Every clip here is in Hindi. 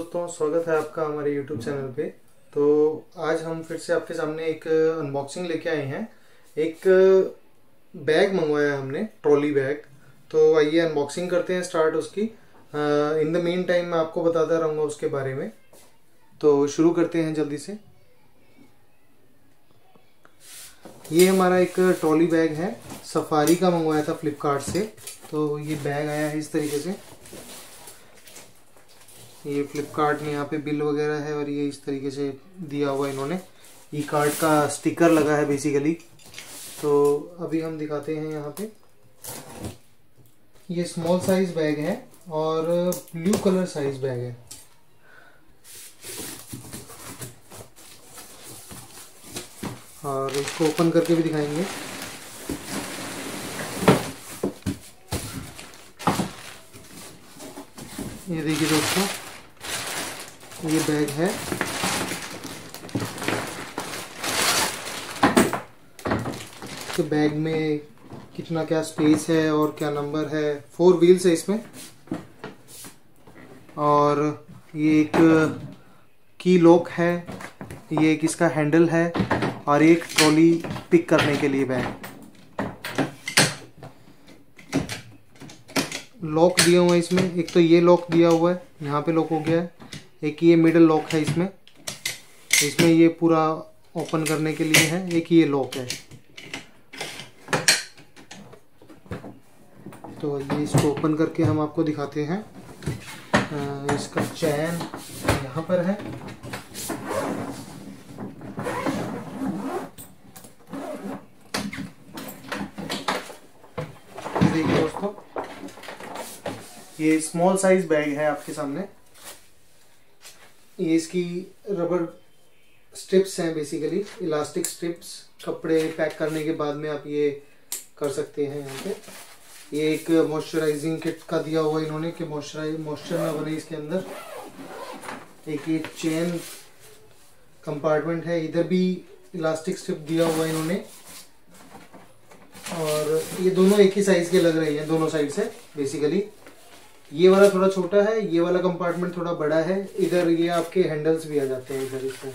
दोस्तों, स्वागत है आपका हमारे YouTube चैनल पे। तो आज हम फिर से आपके सामने एक अनबॉक्सिंग लेके आए हैं। एक बैग मंगवाया है हमने, ट्रॉली बैग। तो आइए अनबॉक्सिंग करते हैं स्टार्ट उसकी। इन द मीन टाइम मैं आपको बताता रहूँगा उसके बारे में। तो शुरू करते हैं जल्दी से। ये हमारा एक ट्रॉली बैग है, सफारी का मंगवाया था फ्लिपकार्ट से। तो ये बैग आया है इस तरीके से। ये फ्लिपकार्ट में यहाँ पे बिल वगैरह है और ये इस तरीके से दिया हुआ इन्होंने। ई कार्ड का स्टिकर लगा है बेसिकली। तो अभी हम दिखाते हैं यहाँ पे। ये स्मॉल साइज बैग है और ब्लू कलर साइज बैग है। और इसको ओपन करके भी दिखाएंगे। ये देखिए दोस्तों, ये बैग है। तो बैग में कितना क्या स्पेस है और क्या नंबर है। 4 व्हील्स है इसमें। और ये एक की लॉक है, ये एक इसका हैंडल है और एक ट्रॉली पिक करने के लिए बैग। लॉक दिया हुआ है इसमें। एक तो ये लॉक दिया हुआ है, यहाँ पे लॉक हो गया है। एक ये मिडल लॉक है इसमें ये पूरा ओपन करने के लिए है। एक ये लॉक है। तो ये इसको ओपन करके हम आपको दिखाते हैं। इसका चैन यहाँ पर है। देखिए दोस्तों, ये स्मॉल साइज बैग है आपके सामने। ये इसकी रबर स्ट्रिप्स हैं, बेसिकली इलास्टिक स्ट्रिप्स। कपड़े पैक करने के बाद में आप ये कर सकते हैं यहाँ पे। ये एक मॉइस्चराइजिंग किट का दिया हुआ इन्होंने कि मॉइस्चर ना बने इसके अंदर। एक ये चेन कंपार्टमेंट है, इधर भी इलास्टिक स्ट्रिप दिया हुआ इन्होंने। और ये दोनों एक ही साइज के लग रहे हैं दोनों साइड से बेसिकली। ये वाला थोड़ा छोटा है, ये वाला कंपार्टमेंट थोड़ा बड़ा है। इधर ये आपके हैंडल्स भी आ जाते हैं इधर इसमें।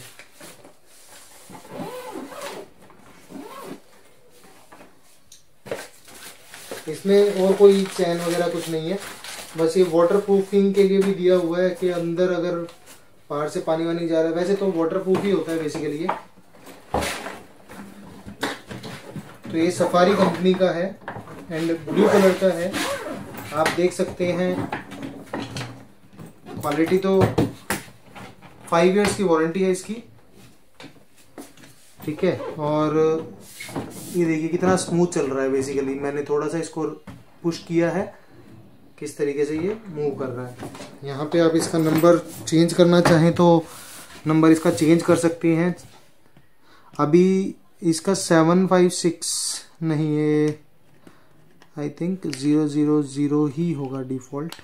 इसमें और कोई चैन वगैरह कुछ नहीं है। बस ये वाटर प्रूफिंग के लिए भी दिया हुआ है कि अंदर अगर बाहर से पानी वानी जा रहा है, वैसे तो वाटर प्रूफ ही होता है बेसिकली ये। तो ये सफारी कंपनी का है एंड ब्लू कलर का है। आप देख सकते हैं क्वालिटी तो 5 इयर्स की वारंटी है इसकी, ठीक है। और ये देखिए कितना स्मूथ चल रहा है बेसिकली। मैंने थोड़ा सा इसको पुश किया है, किस तरीके से ये मूव कर रहा है। यहाँ पे आप इसका नंबर चेंज करना चाहें तो नंबर इसका चेंज कर सकते हैं। अभी इसका 756 नहीं, ये आई थिंक 000 ही होगा डिफॉल्ट।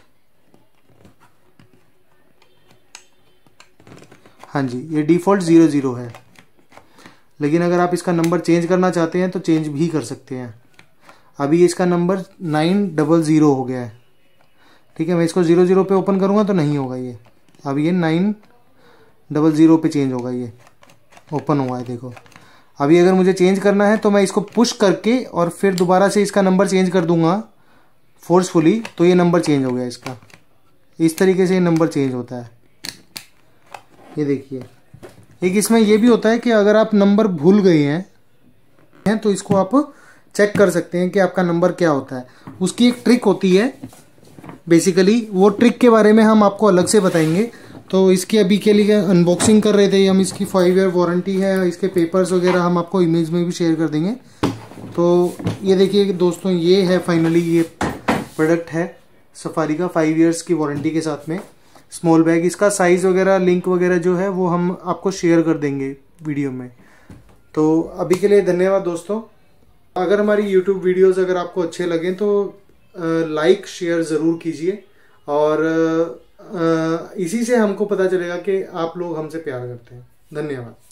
हाँ जी, ये डिफॉल्ट 00 है। लेकिन अगर आप इसका नंबर चेंज करना चाहते हैं तो चेंज भी कर सकते हैं। अभी इसका नंबर 900 हो गया है, ठीक है। मैं इसको 00 पे ओपन करूँगा तो नहीं होगा ये। अब ये 900 पे चेंज होगा। ये ओपन हुआ है, देखो। अभी अगर मुझे चेंज करना है तो मैं इसको पुश करके और फिर दोबारा से इसका नंबर चेंज कर दूंगा फोर्सफुली, तो ये नंबर चेंज हो गया इसका। इस तरीके से ये नंबर चेंज होता है। ये देखिए, एक इसमें ये भी होता है कि अगर आप नंबर भूल गए हैं तो इसको आप चेक कर सकते हैं कि आपका नंबर क्या होता है। उसकी एक ट्रिक होती है बेसिकली, वो ट्रिक के बारे में हम आपको अलग से बताएंगे। तो इसकी अभी के लिए अनबॉक्सिंग कर रहे थे हम। इसकी 5 ईयर वारंटी है। इसके पेपर्स वगैरह हम आपको इमेज में भी शेयर कर देंगे। तो ये देखिए दोस्तों, ये है फाइनली ये प्रोडक्ट है सफारी का 5 इयर्स की वारंटी के साथ में स्मॉल बैग। इसका साइज वगैरह लिंक वगैरह जो है वो हम आपको शेयर कर देंगे वीडियो में। तो अभी के लिए धन्यवाद दोस्तों। अगर हमारी YouTube वीडियोस अगर आपको अच्छे लगें तो लाइक शेयर ज़रूर कीजिए। और इसी से हमको पता चलेगा कि आप लोग हमसे प्यार करते हैं। धन्यवाद।